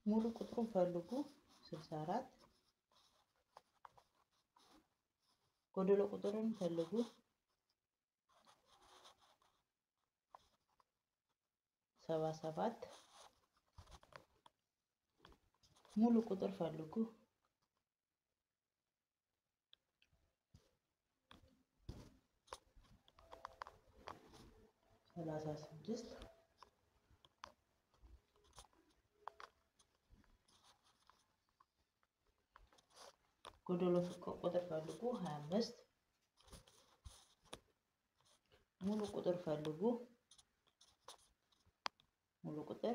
ሙሉ ቁጥሩን ፈልጉ 64 ጎደሎ ቁጥሩን ፈልጉ 77 ሙሉ ቁጥር ፈልጉ 36 ጎደሎ ቁጥር ፈልጉ 25 ሙሉ ቁጥር ፈልጉ ሙሉ ቁጥር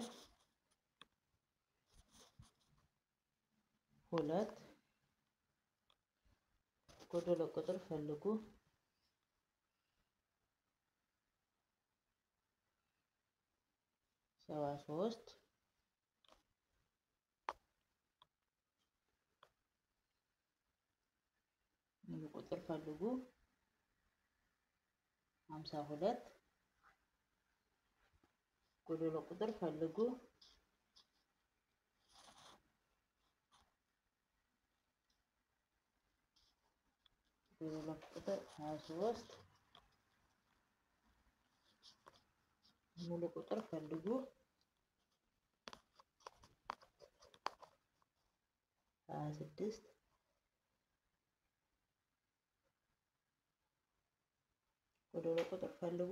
2 ጎደሎ ቁጥር ፈልጉ 73 ሙሉ ቁጥር ፈልጉ 52 ጎደሎ ቁጥር ፈልጉ 23 ሙሉ ቁጥር ፈልጉ 26 ጎደሎ ቁጥር ፈልጉ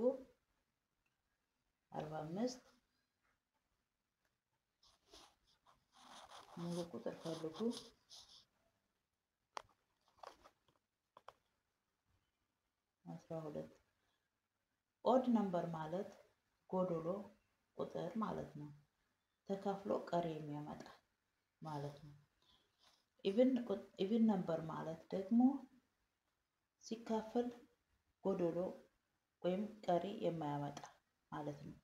45 ሙሉ ቁጥር ፈልጉ 12 ኦድ ነምበር ማለት ጎደሎ ቁጥር ማለት ነው። ተካፍሎ ቀሪ የሚያመጣ ማለት ነው። ኢቭን ነምበር ማለት ደግሞ ሲካፈል ጎደሎ ወይም ቀሪ የማያመጣ ማለት ነው።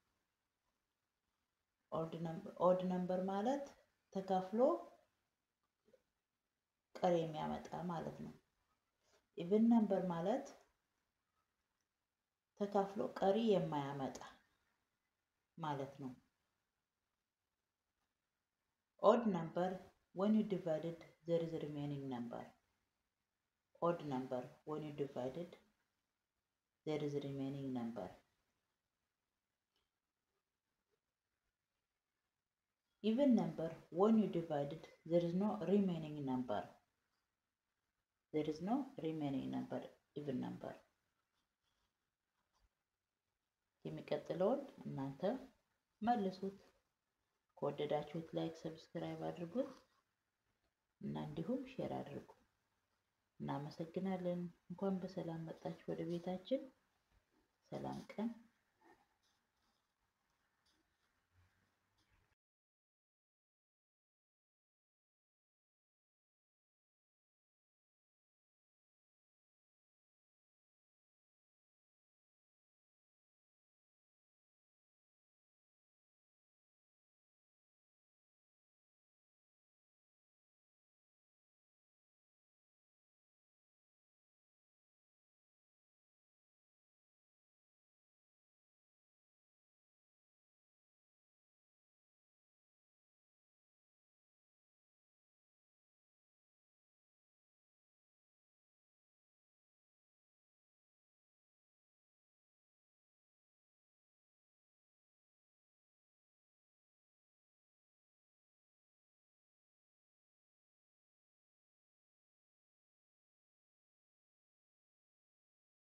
ኦድ ነምበር ማለት ተካፍሎ ቀሪ የሚያመጣ ማለት ነው። ኢቭን ነምበር ማለት ተካፍሎ ቀሪ የማያመጣ ማለት ነው። odd number when you divided there is a remaining number. Odd number when you divided there is a remaining number. Even number when you divided there is no remaining number. There is no remaining number. Even number. የሚቀጥለውን እናንተ መልሱት። ከወደዳችሁት ላይክ ሰብስክራይብ አድርጉት እና እንዲሁም ሼር አድርጉ። እናመሰግናለን። እንኳን በሰላም መጣችሁ ወደ ቤታችን። ሰላም ቀን